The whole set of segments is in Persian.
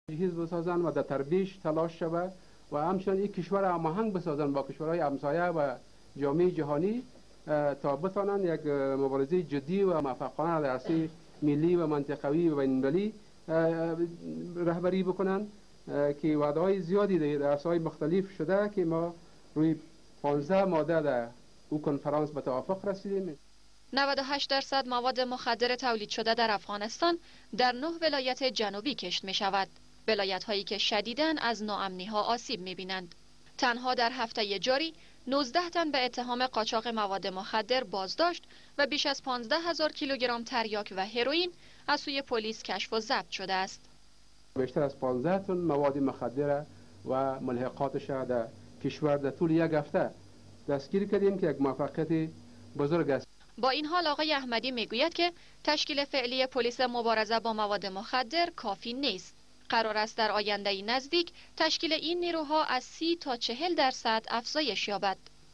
تجهیز بسازند و در ترویج تلاش شود و همچنین یک کشور هماهنگ بسازند با کشورهای همسایه و جامعه جهانی تا بتوانند یک مبارزه جدی و موفقانه در عرصه ملی و منطقوی و بین‌المللی رهبری بکنند که وعده‌های زیادی در عرصه‌های مختلف شده که ما روی 15 ماده در او کنفرانس به توافق رسیدیم. 98% مواد مخدر تولید شده در افغانستان در 9 ولایت جنوبی کشت می شود. ولایت هایی که شدیداً از ناامنی ها آسیب می بینند. تنها در هفته جاری 19 تن به اتهام قاچاق مواد مخدر بازداشت و بیش از 15,000 کیلوگرم تریاک و هروئین از سوی پلیس کشف و ضبط شده است. بیشتر از 15 تن مواد مخدر و ملحقاتش در کشور در طول یک هفته دستگیر کردیم که یک موفقیت بزرگ است. با این حال آقای احمدی میگوید که تشکیل فعلی پلیس مبارزه با مواد مخدر کافی نیست. قرار است در آینده نزدیک تشکیل این نیروها از 30 تا 40% افزایش یابد.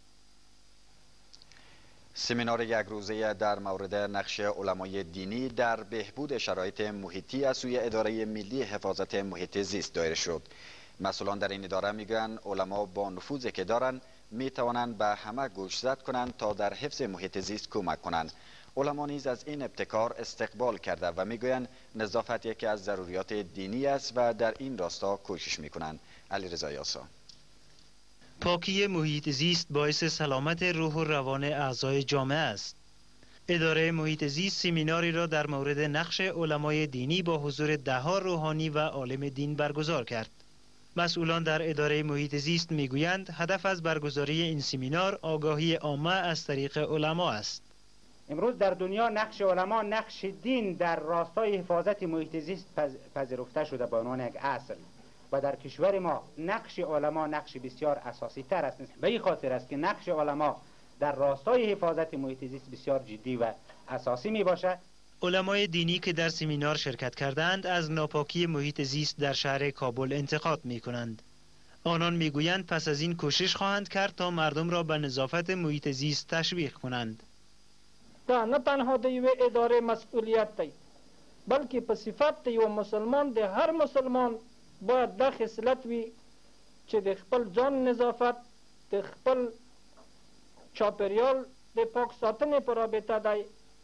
سمینار یک روزه در مورد نقش علمای دینی در بهبود شرایط محیطی از سوی اداره ملی حفاظت محیط زیست دایر شد. مسئولان در این اداره میگویند علما با نفوذی که دارند می توانند به همه گوشزد کنند تا در حفظ محیط زیست کمک کنند. علما نیز از این ابتکار استقبال کرده و میگویند نظافت یکی از ضروریات دینی است و در این راستا کوشش میکنند. علیرضا یاسا. پاکی محیط زیست باعث سلامت روح و روان اعضای جامعه است. اداره محیط زیست سمیناری را در مورد نقش علمای دینی با حضور ده‌ها روحانی و عالم دین برگزار کرد. مسئولان در اداره محیط زیست میگویند هدف از برگزاری این سمینار آگاهی عامه از طریق علما است. امروز در دنیا نقش علما، نقش دین در راستای حفاظت محیط زیست پذیرفته شده به عنوان یک اصل و در کشور ما نقش علما نقش بسیار اساسی تر است. به این خاطر است که نقش علما در راستای حفاظت محیط زیست بسیار جدی و اساسی می باشد. علمای دینی که در سمینار شرکت کردند از ناپاکی محیط زیست در شهر کابل انتقاد می کنند. آنان میگویند پس از این کوشش خواهند کرد تا مردم را به نظافت محیط زیست تشویق کنند. دا نه تنها د یوې ادارې مسئولیت دی بلکې په صفت د یو مسلمان د هر مسلمان باید دا خصلت وي چې د خپل ځان نظافت د خپل چاپیریال د پاک ساتنې په رابطه دی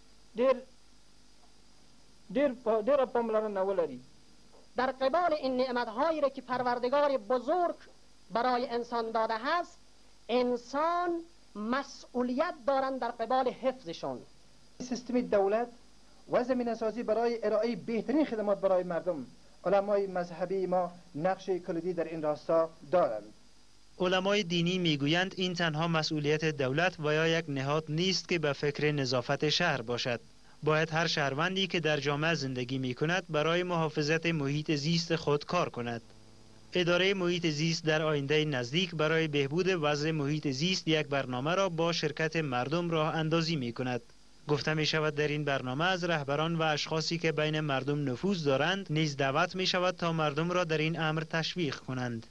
ډېره پاملرنه ولري. در قبال این نعمتهایی را که پروردگار بزرگ برای انسان داده هست، انسان مسئولیت دارند در قبال حفظشان. سیستم دولت و زمینه سازی برای ارائه بهترین خدمات برای مردم، علمای مذهبی ما نقش کلیدی در این راستا دارند. علمای دینی میگویند این تنها مسئولیت دولت و یا یک نهاد نیست که به فکر نظافت شهر باشد. باید هر شهروندی که در جامعه زندگی می کند برای محافظت محیط زیست خود کار کند. اداره محیط زیست در آینده نزدیک برای بهبود وضع محیط زیست یک برنامه را با شرکت مردم راه اندازی می کند. گفته می شود در این برنامه از رهبران و اشخاصی که بین مردم نفوذ دارند نیز دعوت می شود تا مردم را در این امر تشویق کنند.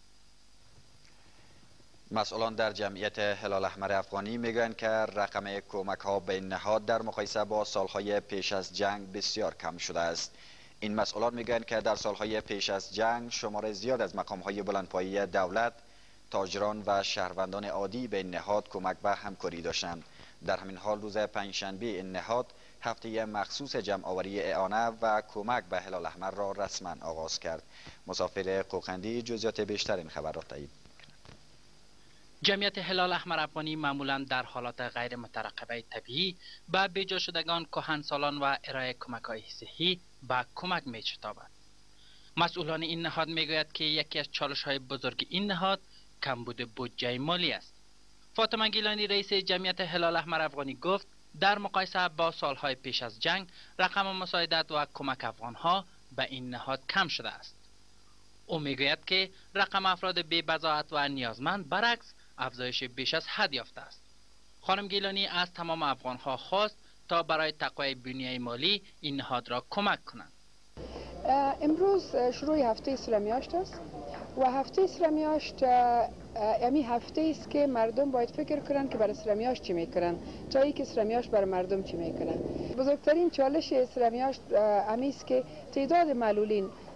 مسئولان در جمعیت هلال احمر افغانی میگویند که رقم کمک ها به این نهاد در مقایسه با سالهای پیش از جنگ بسیار کم شده است. این مسئولان میگویند که در سالهای پیش از جنگ شمار زیاد از مقام های بلندپایه دولت، تاجران و شهروندان عادی به این نهاد کمک و همکاری داشتند. در همین حال روز پنجشنبه این نهاد هفته مخصوص جمع آوری اعانه و کمک به هلال احمر را رسما آغاز کرد. مسافر قوقندی جزئیات بیشتر این خبر را تایید. جمعیت هلال احمر افغانی معمولا در حالات غیر مترقبه طبیعی به بیجا شدگان کهنسالان و ارائه کمک‌های صحی به کمک می‌شتابد. مسئولان این نهاد میگوید که یکی از چالش‌های بزرگ این نهاد کمبود بودجه مالی است. فاطمه گیلانی رئیس جمعیت هلال احمر افغانی گفت در مقایسه با سالهای پیش از جنگ رقم مساعدت و کمک افغان‌ها به این نهاد کم شده است. او میگوید که رقم افراد بی بضاعت و نیازمند برعکس افزایش بیش از حد یافته است. خانم گیلانی از تمام افغان‌ها خواست تا برای تقویت بنیه مالی این نهاد را کمک کنند. امروز شروع هفته اسلامیاشت است و هفته اسلامیاشت امی هفته است که مردم باید فکر کنند که برای اسلامیاشت چی میکنن تا اینکه اسلامیاشت برای مردم چی میکنن. بزرگترین چالش اسلامیاشت امی است که تعداد معلولین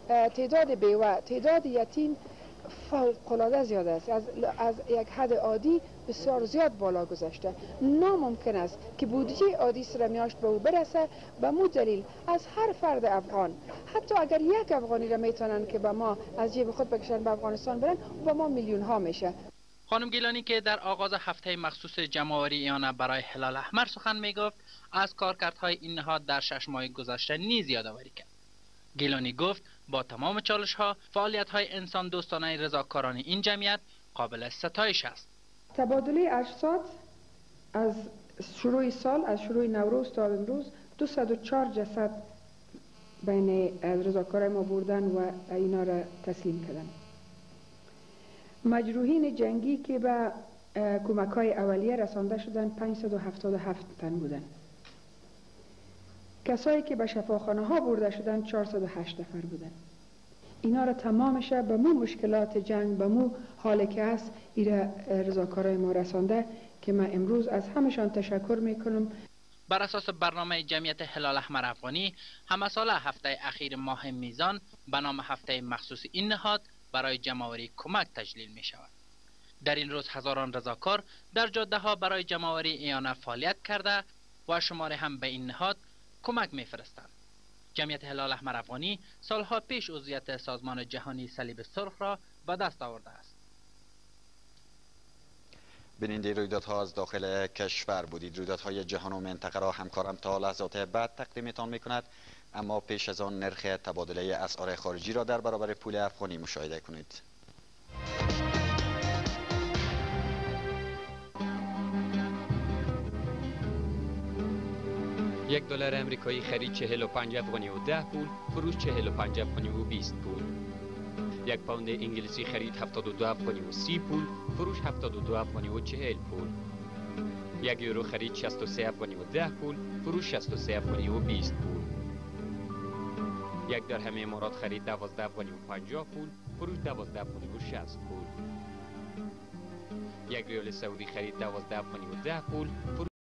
تعداد بیوه، تعداد یتیم فوق‌العاده زیاد است. از یک حد عادی بسیار زیاد بالا گذاشته. ناممکن است که بودجه عادی سرمیاشت به او برسه. به مو دلیل از هر فرد افغان، حتی اگر یک افغانی را میتونن که به ما از جیب خود بکشن به افغانستان برن، به ما میلیون ها میشه. خانم گیلانی که در آغاز هفته مخصوص جمع‌آوری ایانه برای هلال احمر سخن میگفت، از کارکردهای این نهاد در 6 ماه گذشته نیز یادآوری کرد. گیلانی گفت با تمام چالش‌ها، فعالیت‌های انسان دوستانه رضاکاران این جمعیت قابل ستایش است. تبادله اجساد از شروع سال، از شروع نوروز تا امروز 204 جسد بین رضاکارای ما بردن و اینا را تسلیم کردن. مجروحین جنگی که به کمک‌های اولیه رسانده شدن 577 تن بودن. کسایی که به شفاخانه ها برده شدن 408 نفر بودن. اینا را تمامش به مو مشکلات جنگ، به مو حالی که هست، ایره رضاکارای ما رسانده که من امروز از همشان تشکر میکنم. بر اساس برنامه جمعیت هلال احمر افغانی، همه ساله هفته اخیر ماه میزان به نام هفته مخصوص این نهاد برای جمع‌آوری کمک تجلیل می شود. در این روز هزاران رضاکار در جاده ها برای جمع‌آوری ایانه فعالیت کرده و شماره هم به این نهاد کمک می‌فرستند. جمعیت هلال احمر افغانی سالها پیش عضویت سازمان جهانی صلیب سرخ را به دست آورده است. بیننده رویدادها از داخل کشور بودید. رویدادهای جهان و منطقه را همکارم تا لحظات بعد تقدیمتان می‌کند، اما پیش از آن نرخ تبادله اسعار خارجی را در برابر پول افغانی مشاهده کنید. یک دلار امریکایی خرید 45 افغانی و 10 پول، فروش 45 افغانی و 20 پول. یک پوند انگلیسی خرید 72 افغانی و 30 پول، فروش 72 افغانی و 40 پول. یک یورو خرید 63 افغانی و 10 پول، فروش 63 افغانی و 20 پول. یک درهم امارات خرید 12 افغانی و 50 پول، فروش 12 افغانی و 60 پول. یک ریال سعودی خرید 12 افغانی و 10 پول، فروش